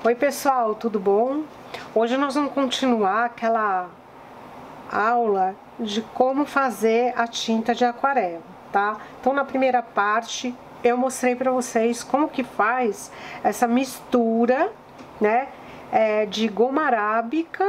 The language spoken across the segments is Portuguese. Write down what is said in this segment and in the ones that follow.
Oi pessoal, tudo bom? Hoje nós vamos continuar aquela aula de como fazer a tinta de aquarela, tá? Então na primeira parte eu mostrei para vocês como que faz essa mistura, né? De goma arábica,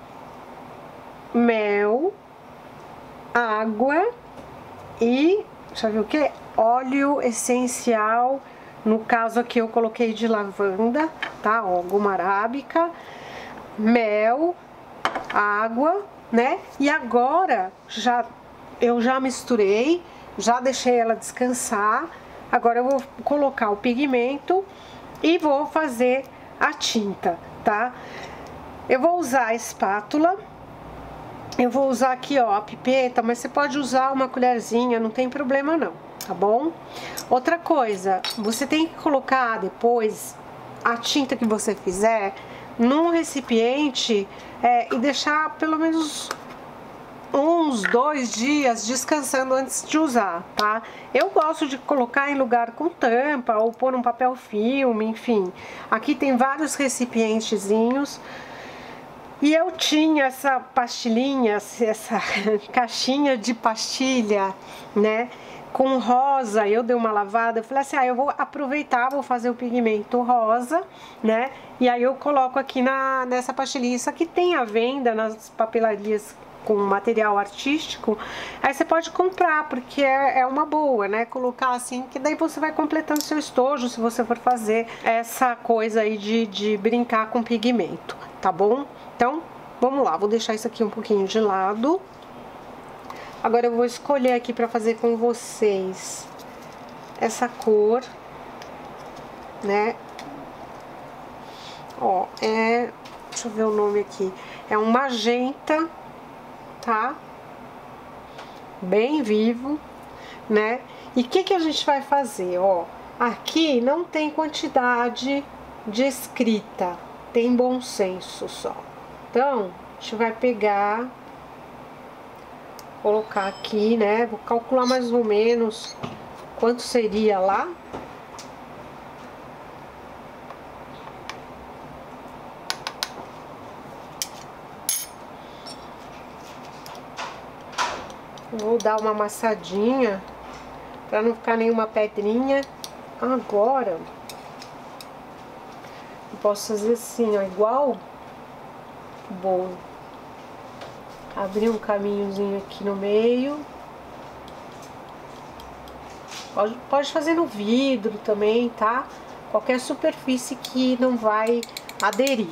mel, água e, deixa eu ver o que? Óleo essencial. No caso aqui eu coloquei de lavanda, tá? Ó, goma arábica, mel, água, né? E agora eu já misturei, já deixei ela descansar. Agora eu vou colocar o pigmento e vou fazer a tinta, tá? Eu vou usar a espátula. Eu vou usar aqui, ó, a pipeta, mas você pode usar uma colherzinha, não tem problema não, tá bom? Outra coisa, você tem que colocar depois a tinta que você fizer num recipiente e deixar pelo menos uns 2 dias descansando antes de usar, tá? Eu gosto de colocar em lugar com tampa ou pôr um papel filme, enfim. Aqui tem vários recipientezinhos. E eu tinha essa pastilhinha, essa caixinha de pastilha, né, com rosa. Eu dei uma lavada, eu falei assim, eu vou aproveitar, vou fazer o pigmento rosa, né, e aí eu coloco aqui nessa pastilhinha. Isso aqui tem à venda nas papelarias com material artístico, aí você pode comprar, porque é uma boa, né, colocar assim, que daí você vai completando seu estojo, se você for fazer essa coisa aí de brincar com pigmento, tá bom? Então, vamos lá, vou deixar isso aqui um pouquinho de lado. Agora eu vou escolher aqui pra fazer com vocês essa cor, né? Ó, deixa eu ver o nome aqui, é um magenta, tá? Bem vivo, né? E o que a gente vai fazer, ó? Aqui não tem quantidade de escrita, tem bom senso só. Então, a gente vai pegar, colocar aqui, né? Vou calcular mais ou menos quanto seria lá. Vou dar uma amassadinha para não ficar nenhuma pedrinha. Agora, eu posso fazer assim, ó, igual bolo. Abrir um caminhozinho aqui no meio. Pode fazer no vidro também, tá? Qualquer superfície que não vai aderir.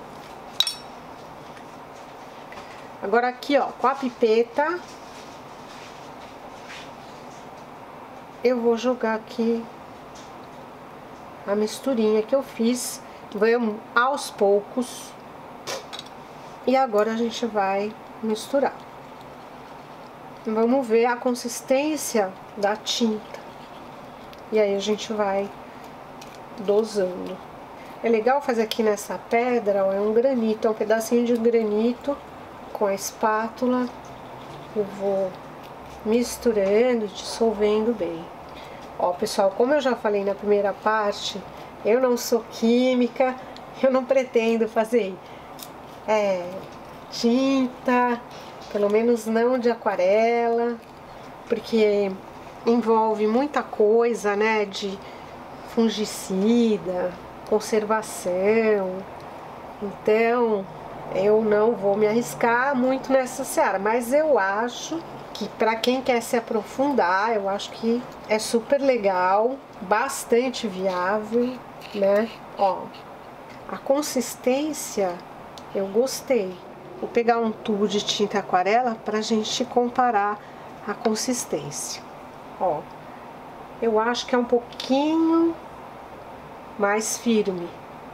Agora aqui, ó, com a pipeta, eu vou jogar aqui a misturinha que eu fiz. Vamos aos poucos. E agora a gente vai misturar. Vamos ver a consistência da tinta. E aí a gente vai dosando. É legal fazer aqui nessa pedra, ó, é um granito, é um pedacinho de granito. Com a espátula eu vou misturando, dissolvendo bem. Ó, pessoal, como eu já falei na primeira parte, eu não sou química, eu não pretendo fazer tinta, pelo menos não de aquarela, porque envolve muita coisa, né, de fungicida, conservação. Então eu não vou me arriscar muito nessa seara, mas eu acho que para quem quer se aprofundar, eu acho que é super legal, bastante viável, né? Ó, a consistência eu gostei. Vou pegar um tubo de tinta aquarela pra gente comparar a consistência. Ó, eu acho que é um pouquinho mais firme,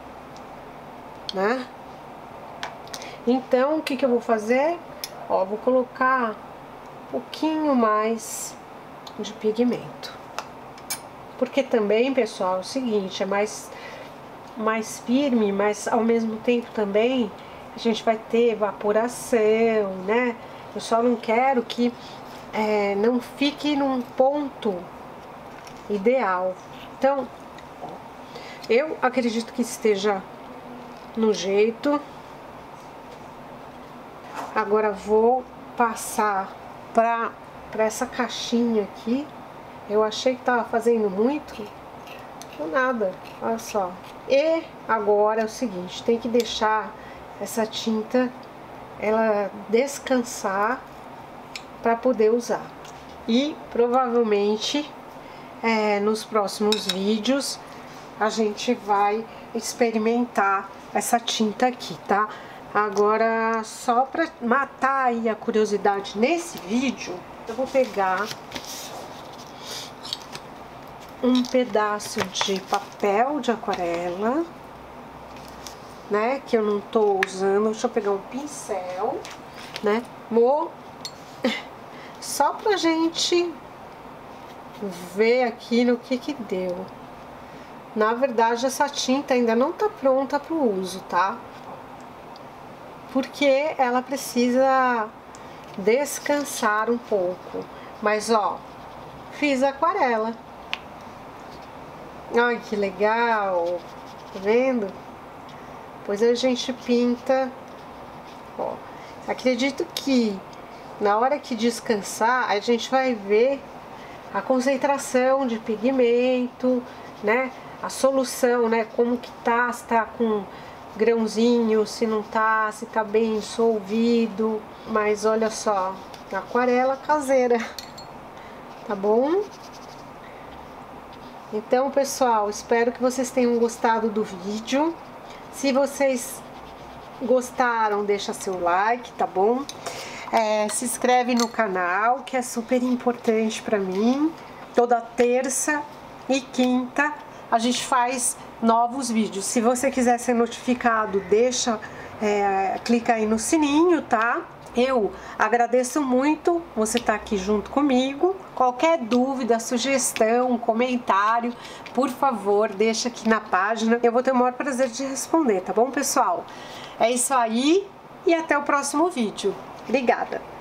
né? Então, o que eu vou fazer? Ó, vou colocar um pouquinho mais de pigmento. Porque também, pessoal, é o seguinte, é mais firme, mas ao mesmo tempo também a gente vai ter evaporação, né? Eu só não quero que não fique num ponto ideal. Então, eu acredito que esteja no jeito. Agora vou passar pra essa caixinha aqui. Eu achei que tava fazendo muito, ou nada, olha só. E agora é o seguinte, tem que deixar essa tinta ela descansar para poder usar. E provavelmente nos próximos vídeos a gente vai experimentar essa tinta aqui, tá? Agora, só para matar aí a curiosidade nesse vídeo, eu vou pegar um pedaço de papel de aquarela, né, que eu não tô usando. Deixa eu pegar um pincel, né, vou só pra gente ver aqui no que deu. Na verdade, essa tinta ainda não tá pronta pro uso, tá? Porque ela precisa descansar um pouco. Mas, ó, fiz aquarela. Ai, que legal! Tá vendo? Depois a gente pinta. Ó, acredito que na hora que descansar, a gente vai ver a concentração de pigmento, né? A solução, né? Como que tá, se tá com grãozinho, se não tá, se tá bem dissolvido. Mas olha só, aquarela caseira, tá bom? Então, pessoal, espero que vocês tenham gostado do vídeo. Se vocês gostaram, deixa seu like, tá bom? Se inscreve no canal, que é super importante pra mim. Toda terça e quinta a gente faz novos vídeos. Se você quiser ser notificado, clica aí no sininho, tá? Eu agradeço muito você estar aqui junto comigo. Qualquer dúvida, sugestão, comentário, por favor, deixa aqui na página. Eu vou ter o maior prazer de responder, tá bom, pessoal? É isso aí e até o próximo vídeo. Obrigada!